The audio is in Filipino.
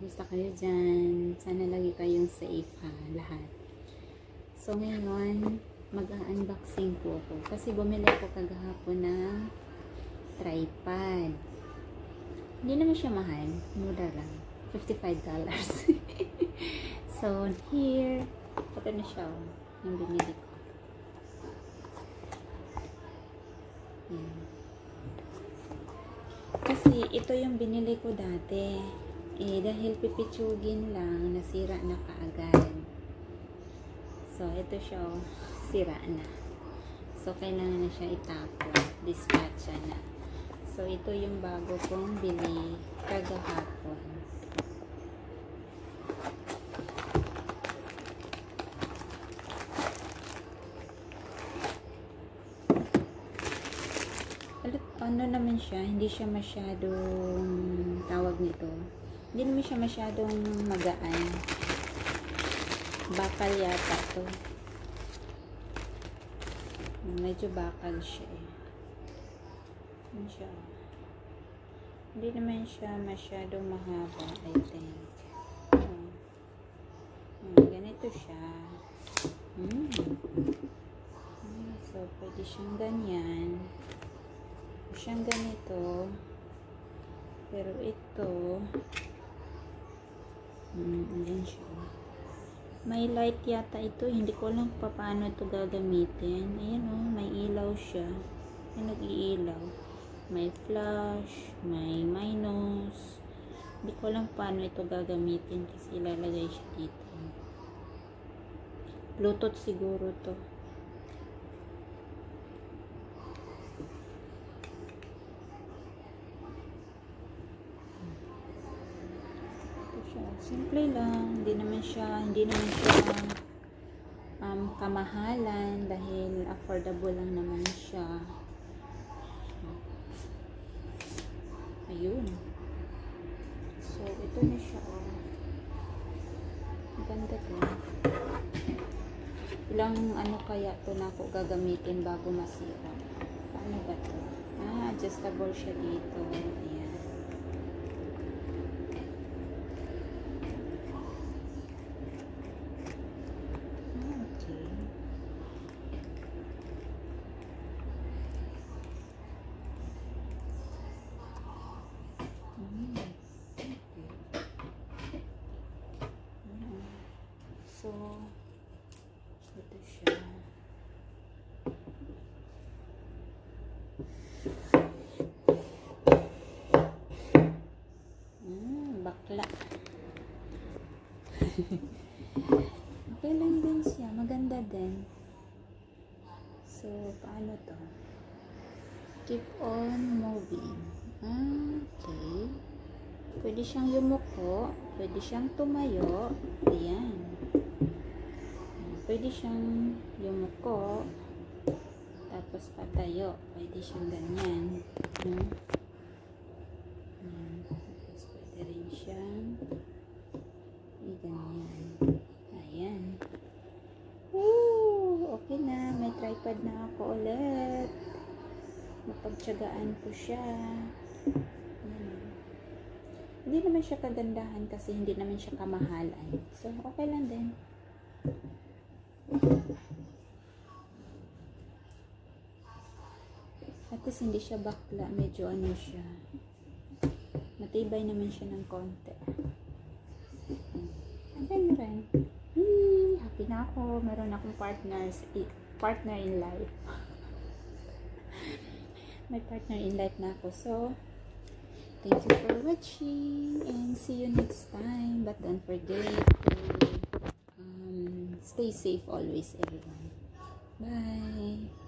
Kumusta kayo dyan? Sana lagi kayong safe ha, lahat. So ngayon, mag-unboxing po ako. Kasi bumili ako kagahapon ng tripod. Hindi naman siya mahal. Mura lang. $55. So here, ito na siya. Yung binili ko. Yan. Kasi ito yung binili ko dati. Dahil pipitsugin lang, nasira na kaagad. So, ito siya, sira na. So, kailangan na siya itapon. Dispatch na. So, ito yung bago kong bili kagahapon. Ano naman siya, hindi siya masyadong tawag nito. Hindi naman siya masyadong magaan. Bakal yata to. Medyo bakal siya eh. Ano siya? Hindi naman siya masyadong mahaba, I think. Ganito siya. So, pwede siyang ganyan. Siyang ganito, pero ito ayan siya. May light yata ito, hindi ko lang paano ito gagamitin. Ayan o, may ilaw siya, may nag-iilaw, may flash, may minus. Hindi ko lang paano ito gagamitin kasi ilalagay siya dito. Bluetooth siguro to. Simple lang, hindi naman siya kamahalan dahil affordable lang naman siya. Ayun. So, ito na siya. Ganda to. Ilang ano kaya to na ako gagamitin bago masira. Paano ba to? Adjustable siya dito. Ayan. So, ito siya. Bakla. Okay lang din siya. Maganda din. So, paano to? Keep on moving. Okay. Pwede siyang yumuko. Pwede siyang tumayo. Ayan. Pwede siyang yumuko. Tapos patayo. Pwede siyang ganyan. Tapos pwede rin siyang ganyan. Ayan. Woo! Okay na. May tripod na ako ulit. Mapagtsagaan ko siya. Hindi naman siya kagandahan kasi hindi naman siya kamahalan. So, okay lang din. At least hindi siya bakla. Medyo ano siya. Matibay naman siya ng konti. Ayan rin. Happy na ako. Meron akong partner in life. May partner in life na ako. So, thank you for watching and see you next time. But don't forget to stay safe always, everyone. Bye!